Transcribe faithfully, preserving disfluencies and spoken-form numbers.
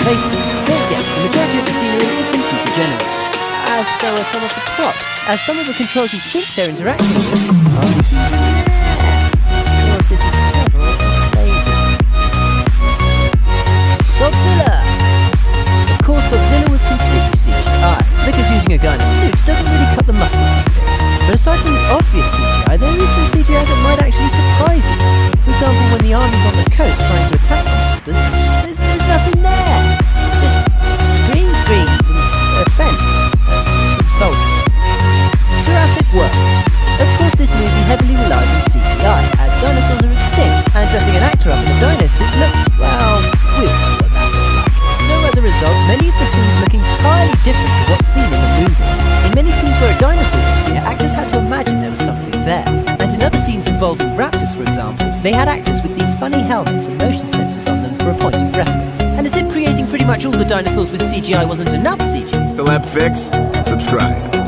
faces. But yeah, the majority of the scenery is computer generated. As so are some of the props, as some of the controls you think they're interacting with are yeah. Sure if this is clever or just lazy. Godzilla! Of course, Godzilla was completely C G I, because using a guy in a suit doesn't really cut the mustard these days. But aside from the obvious C G I, there is some C G I that might actually surprise you. For example, when the army's on the coast trying to attack the monsters, there's, there's nothing there. Just green screens and a fence. Uh, some soldiers. Jurassic World. Of course, this movie heavily relies on C G I, as dinosaurs are extinct, and dressing an actor up in a dino suit looks, well, we'll know what that looks like. So as a result, many of the scenes look entirely different to what's seen in the movie. In many scenes where a dinosaur was here, actors had to imagine there was something there. And in other scenes involving raptors, for example, they had actors with these funny helmets and motion sensors on them for a point of reference. And as if creating pretty much all the dinosaurs with C G I wasn't enough C G I. Celeb Fix, subscribe.